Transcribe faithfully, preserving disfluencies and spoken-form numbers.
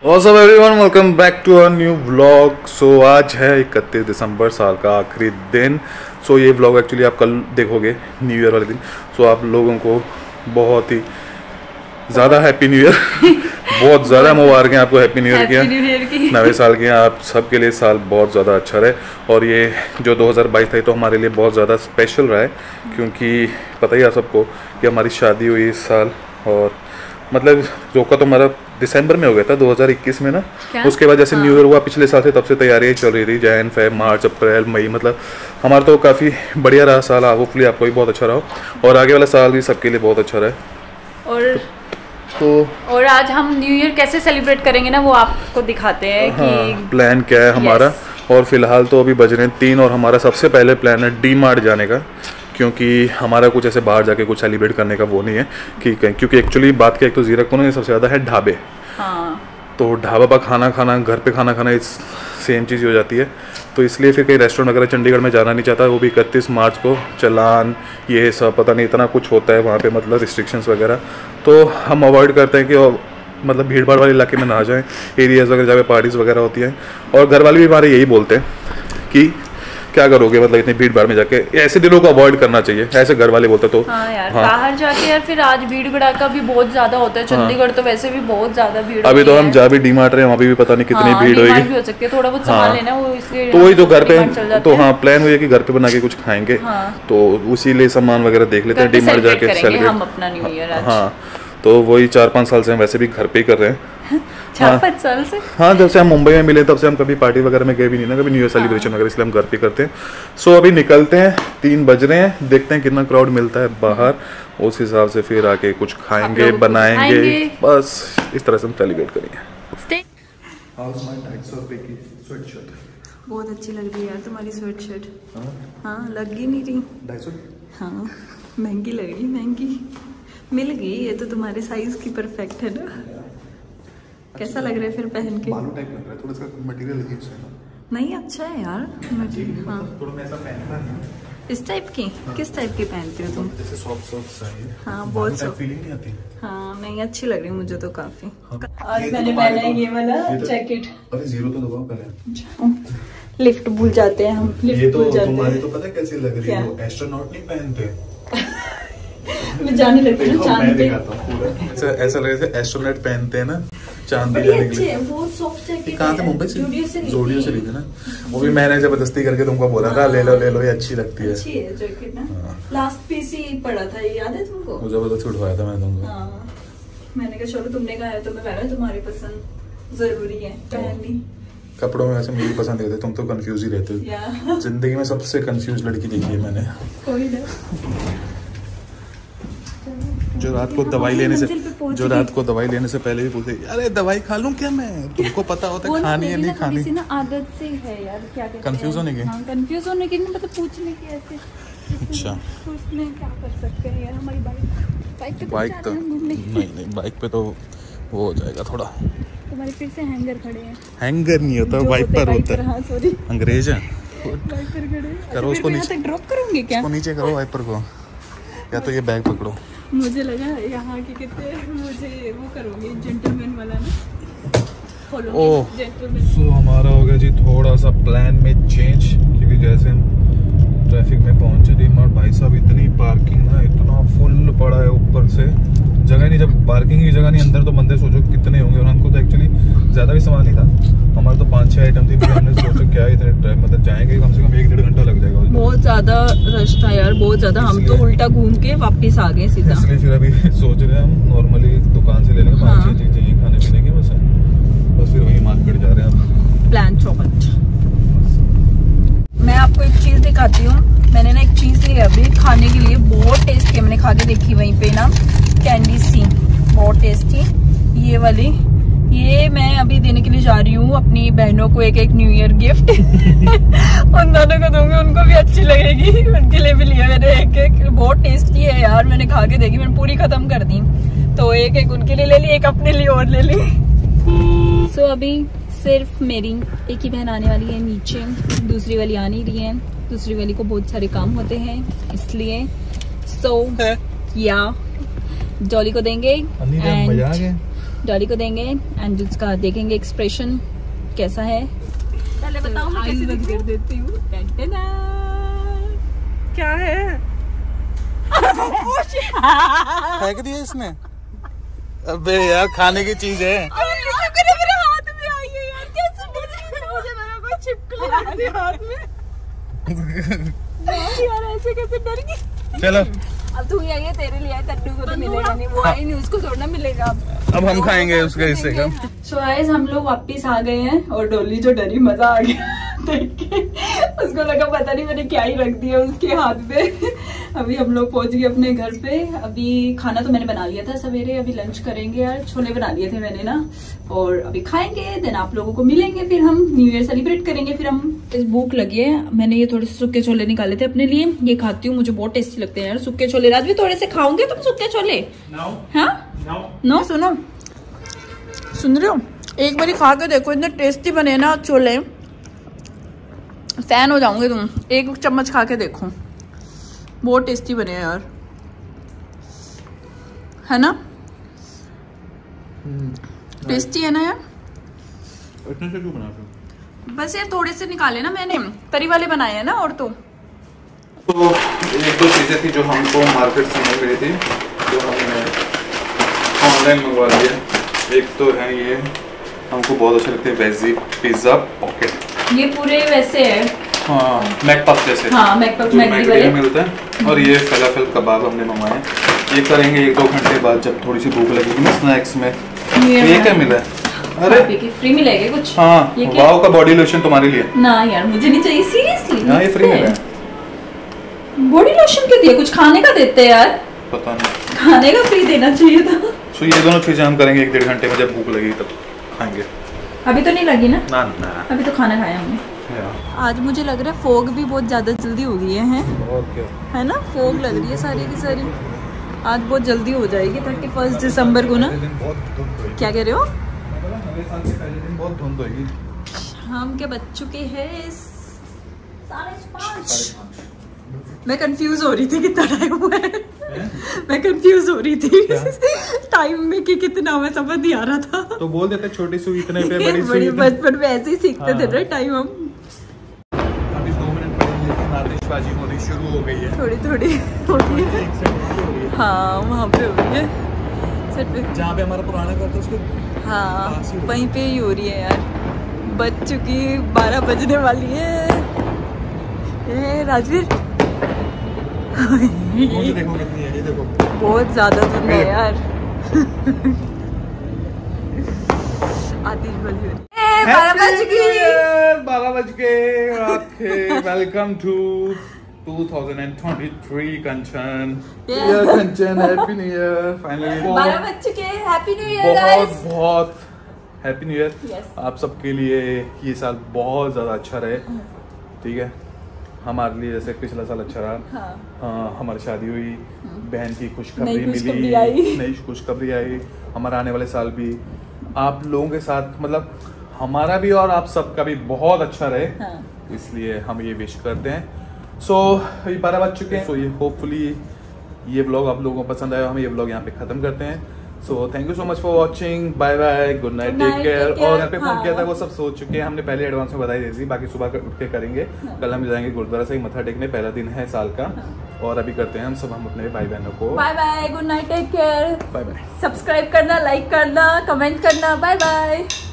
What's up everyone, welcome back to a new vlog। सो आज है इकतीस दिसंबर, साल का आखिरी दिन। सो so, ये व्लॉग एक्चुअली आप कल देखोगे न्यू ईयर वाले दिन। सो so, आप लोगों को बहुत ही ज़्यादा हैप्पी न्यू ईयर बहुत ज़्यादा मुबारक हैं आपको हैप्पी न्यू ईयर की नवे साल की। आप सबके लिए साल बहुत ज़्यादा अच्छा रहे। और ये जो दो हज़ार बाईस था तो हमारे लिए बहुत ज़्यादा स्पेशल रहा है, क्योंकि पता ही है सबको कि हमारी शादी हुई इस साल। और मतलब रोका तो हमारा दिसंबर में हो गया था दो हज़ार इक्कीस में ना। क्या? उसके बाद जैसे हाँ। न्यू ईयर हुआ पिछले साल से, तब से तैयारियां चल रही थी। जैन फेब मार्च अप्रैल मई, मतलब हमारा तो काफ़ी बढ़िया रहा साल। होपफुली आपको भी बहुत अच्छा रहा और आगे वाला साल भी सबके लिए बहुत अच्छा रहे। और तो और आज हम न्यू ईयर कैसे सेलिब्रेट करेंगे ना, वो आपको दिखाते हैं हाँ, कि प्लान क्या है हमारा। और फिलहाल तो अभी बज रहे हैं तीन और हमारा सबसे पहले प्लान है डी मार्ट जाने का, क्योंकि हमारा कुछ ऐसे बाहर जाके कुछ सेलिब्रेट करने का वो नहीं है कि क्योंकि एक्चुअली बात क्या, एक तो जीरकपुर में सबसे ज़्यादा है ढाबे। हाँ। तो ढाबा पर खाना खाना, घर पे खाना खाना इस सेम चीज़ हो जाती है। तो इसलिए फिर कहीं रेस्टोरेंट वगैरह चंडीगढ़ में जाना नहीं चाहता। वो भी इकतीस मार्च को चालान ये सब पता नहीं इतना कुछ होता है वहाँ पे, मतलब रिस्ट्रिक्शंस वगैरह। तो हम अवॉइड करते हैं कि मतलब भीड़ भाड़ वाले इलाके में ना जाएँ, एरियाज़ वगैरह जहाँ पे पार्टीज़ वगैरह होती हैं। और घर वाले भी हमारे यही बोलते हैं कि क्या करोगे, मतलब इतनी भीड़ भाड़ में जाके, ऐसे दिनों को अवॉइड करना चाहिए, ऐसे घर वाले बोलते। तो हाँ यार हाँ। बाहर जाके यार फिर आज भीड़ भड़ाका भी बहुत ज्यादा होता है। चंडीगढ़ हाँ। तो वैसे भी बहुत ज्यादा भीड़। अभी तो हम जा भी डी मार्ट रहे हैं, वहाँ भी पता नहीं कितनी हाँ, भीड़ होगी। भी हो सकती है, थोड़ा बहुत सामान लेना वो इसलिए। तो वही तो घर पे तो हाँ प्लान हुई है कि घर पे बना के कुछ खाएंगे। तो उसी लिए सामान वगैरह देख लेते हैं डी मार्ट जाके सेलिब्रेट। हाँ तो वही चार पाँच साल से हम वैसे भी घर पे ही कर रहे हैं। चार पाँच साल से हाँ, जब से हम मुंबई में मिले तब से हम कभी पार्टी वगैरह में गए भी नहीं ना, कभी न्यू ईयर सेलिब्रेशन वगैरह, इसलिए हम घर पे करते हैं। सो अभी निकलते हैं, तीन बज रहे हैं, देखते हैं कितना क्राउड मिलता है बाहर, उस हिसाब से फिर आके कुछ खाएंगे बनाएंगे, बस इस तरह से हम सेलिब्रेट करेंगे। बहुत अच्छी लग रही है यार तुम्हारी स्वेट शर्ट। हाँ लग ही नहीं रही। ढाई सौ हाँ महंगी लग रही, महंगी मिल गई। ये तो तुम्हारे साइज की परफेक्ट है ना। कैसा लग रहा है फिर पहन के? बालू टाइप लग रहा है, थोड़ा सा मटेरियल अजीब सा है। नहीं अच्छा है यार मटेरियल। हाँ थोड़ा मैं ऐसा पहनता नहीं। इस टाइप की हाँ। किस टाइप की पहनती हो तुम? जैसे सॉफ्ट सॉफ्ट सा है। हाँ बहुत सॉफ्ट फीलिंग नहीं आती। हाँ नहीं अच्छी लग रही मुझे तो काफी। आज मैंने पहना है ये वाला जैकेट। अरे जीरो तो दबाओ पहले। लिफ्ट भूल जाते हैं हम, लिफ्ट भूल जाते हैं। तुम्हारी तो पता है कैसी लग रही है, वो एस्ट्रोनॉट नहीं पहनते। मैं जाने लगी ना चांद पे। ऐसा ऐसा लग रहा है एस्ट्रोनॉट पहनते हैं ना चांद पे जाने के लिए। वो सॉफ्ट जैकेट कहाँ से? मुंबई से, जोड़ियों से ली थी ना। वो भी मैंने जबरदस्ती करके तुमको बोला था ले लो ले लो, ये अच्छी लगती है। अच्छी है जैकेट ना। लास्ट पीस ही पड़ा था, याद है तुमको? वो जबरदस्ती उठवाया था मैंने तुमको। हाँ मैंने कहा चलो तुमने कहा है तो मैं पहना, तुम्हारी पसंद जरूरी है पहननी। कपड़ों में वैसे मेरी पसंद रहती है, तुम तो कंफ्यूज ही रहते हो। जिंदगी में सबसे कंफ्यूज लड़की देखी है मैंने। कोई ना। जो रात को दवाई लेने से जो रात को दवाई लेने से पहले भी पूछे अरे दवाई खा लूं क्या मैं, तुमको पता होता है खानी है नहीं खानी। ना आदत से है यार, क्या कहते हैं कंफ्यूज होने की। हाँ कंफ्यूज होने की नहीं, मतलब पूछने की ऐसे। अच्छा तो उसमें क्या कर सकते हैं यार, हमारी बाइक बाइक पे बाइक तो नहीं नहीं बाइक पे तो वो हो जाएगा थोड़ा। तुम्हारे फिर से हैंगर खड़े हैं। हैंगर नहीं होता, वाइपर होता है। सॉरी अंग्रेज है। वाइपर खड़े करो उसको नीचे, ड्रॉप करोगे क्या? उसको नीचे करो वाइपर को, या तो ये बैग पकड़ो। मुझे लगा यहाँ के कितने मुझे वो करोगे जेंटलमैन वाला ना, फॉलो ओह जेंटलमैन। सो हमारा हो गया जी थोड़ा सा प्लान में चेंज, क्योंकि जैसे हम ट्रैफिक में पहुंचे डी मार्ट, भाई साहब इतनी पार्किंग है, इतना फुल पड़ा है, ऊपर से जगह नहीं। जब पार्किंग की जगह नहीं, अंदर तो बंदे सोचो कितने होंगे। और हमको तो एक्चुअली ज्यादा भी सामान नहीं था, हमारे तो पाँच छह आइटम थी, फिर हमने सोचा क्या इतने टाइम मतलब जाएंगे कम से कम एक डेढ़ घंटा लग जाएगा। बहुत ज्यादा रश था यार, बहुत ज्यादा। हम तो उल्टा घूम के वापस आ गए सीधा। इसलिए फिर अभी सोच रहे हैं हम नॉर्मली दुकान से ले लेंगे पाँच छह चीजें ये खाने पीने की, बस बस फिर वही मार्केट जा रहे हैं हम। प्लान चौपट। मैं आपको एक चीज दिखाती हूँ, मैंने ना एक चीज ली अभी खाने के लिए, बहुत टेस्टी है। मैंने खा के देखी वहीं पे ना, कैंडी सी, बहुत टेस्टी ये वाली। ये मैं अभी देने के लिए जा रही हूँ अपनी बहनों को, एक एक न्यू ईयर गिफ्ट उन दोनों को दूंगी, उनको भी अच्छी लगेगी। उनके लिए भी लिया मैंने एक एक, बहुत टेस्टी है यार। मैंने खा के देखी, मैंने पूरी खत्म कर दी। तो एक एक उनके लिए ले ली, एक अपने लिए और ले ली। सो so, अभी सिर्फ मेरी एक ही बहन आने वाली है नीचे, दूसरी वाली आ नहीं रही है। दूसरी वाली को बहुत सारे काम होते हैं इसलिए। सो so, या डॉली को देंगे। मजा आ गया। डॉली को देंगे एंड उसका देखेंगे एक्सप्रेशन कैसा है। पहले बताओ मैं कैसे बंद कर देती हूँ। क्या है? फेंक दिया इसने। अबे यार खाने की चीज है। मेरे हाथ में आई है यार, कैसे मुझे लगा कोई छिपकली आ गई हाथ में। यार ऐसे कैसे डर गई। चलो अब तू ही आई है, तेरे लिए कद्दू को तो मिलेगा नहीं, वो आई नहीं, उसको थोड़ा मिलेगा। अब हम खाएंगे उसका हिस्से का। सो गाइस हम लोग वापस आ गए हैं और डोली जो डरी मजा आ गया देख के, उसको लगा पता नहीं मैंने क्या ही रख दिया उसके हाथ पे। अभी हम लोग पहुंच गए अपने घर पे। अभी खाना तो मैंने बना लिया था सवेरे, अभी लंच करेंगे यार, छोले बना लिए थे मैंने ना, और अभी खाएंगे, देन आप लोगों को मिलेंगे, फिर हम न्यू ईयर सेलिब्रेट करेंगे। फिर हम इस भूख लगी है, मैंने ये थोड़े से सूखे छोले निकाले थे अपने लिए, ये खाती हूँ, मुझे बहुत टेस्टी लगते हैं यार सूखे छोले। राजवी थोड़े से खाओगे तुम सूखे छोले? हाँ नो, सुनो सुन रहे हो, एक बारी खा के देखो, इतने टेस्टी बने ना छोले, फैन हो जाओगे तुम। एक चम्मच खा के देखो, बहुत टेस्टी बने हैं यार, है ना? टेस्टी है ना यार? इतने से क्यों बनाते हो? बस यार थोड़े से निकाले ना मैंने, तरी वाले बनाए हैं ना। और तो तो एक दो चीजें थी जो हमको मार्केट से मिल गई थी, जो हमने ऑनलाइन मंगवा लिया। एक तो है ये, हमको बहुत अच्छे लगते हैं वेजी पिज्जा पॉकेट। ये पूरे वैसे है, हाँ मैकपफ जैसे, हाँ मैकपफ मैकडी वाले मिलते हैं। और ये फलाफल कबाब हमने मंगवाए, ये करेंगे एक दो घंटे बाद जब थोड़ी सी भूख लगेगी ना स्नैक्स में। ये क्या मिला है? अरे फ्री मिलेगा कुछ? हाँ वाव का बॉडी लोशन तुम्हारे लिए। ना यार मुझे नहीं चाहिए सीरियसली। हाँ ये फ्री मिला है। बॉडी लोशन क्यों दिया? कुछ खाने का देते हैं यार। पता नहीं, खाने का फ्री देना चाहिए था। सो ये दोनों चीजें हम करेंगे एक डेढ़ घंटे में, जब भूख लगेगी तब खाएंगे। अभी तो नहीं लगी ना? ना ना अभी तो खाना खाया हमने। आज मुझे लग रहा है फोग भी बहुत ज्यादा जल्दी हो गई है, है ना? फोग लग रही है सारी की सारी, आज बहुत जल्दी हो जाएगी थर्टी फर्स्ट दिसंबर को ना। क्या कह रहे हो? बहुत धुंध होगी। शाम के बज चुके हैं साढ़े पाँच। मैं कंफ्यूज हो रही थी कितना टाइम हुआ है, मैं कंफ्यूज हो रही थी टाइम में कि कितना, मैं समझ नहीं आ रहा था। तो बोल देते छोटी सुई इतने पे, बड़ी सुई बचपन में ऐसे ही सीखते थे ना टाइम हम। अभी दो मिनट पहले आतिशबाजी होनी शुरू हो गई है, थोड़ी थोड़ी हो रही है। हाँ वहाँ पे हो रही है, जहाँ पे हमारा पुराना घर था उसको, हाँ वहीं पे ही हो रही है यार। बज चुकी बारह बजने वाली है। ए राजवीर देखो कितनी है, ये देखो बहुत ज्यादा धुंध है यार। आतिशबाजी बारह बज गई, बारह बज गए। Welcome to two thousand twenty three Kanchan. Kanchan happy new year. Finally बारह बज चुके हैं, हैप्पी न्यू ईयर गाइस। बहुत बहुत हैप्पी न्यू ईयर आप सबके लिए। ये साल बहुत ज़्यादा अच्छा रहे, ठीक है? हमारे लिए जैसे पिछला साल अच्छा रहा। हाँ। हाँ, हमारी शादी हुई, बहन की खुशखबरी मिली, नई खुशखबरी आई। हमारा आने वाले साल भी आप लोगों के साथ, मतलब हमारा भी और आप सबका भी बहुत अच्छा रहे। हाँ। इसलिए हम ये विश करते हैं। सो so, ये बारह बज चुके हैं। सो so, ये होपफुली ये ब्लॉग आप लोगों को पसंद आया। हम ये ब्लॉग यहाँ पे खत्म करते हैं। So thank you so much for watching. Bye bye, good night, take care. और यहाँ पे फोन हाँ। किया था वो सब सो चुके हैं, हमने पहले एडवांस में बधाई दी थी, बाकी सुबह उठ के करेंगे। हाँ। कल हम जाएंगे गुरुद्वारा से मत्था टेकने, पहला दिन है साल का। हाँ। और अभी करते हैं हम सब हम अपने भाई बहनों को bye bye, good night, take care, bye bye. Subscribe करना, लाइक करना, कमेंट करना, बाय बाय।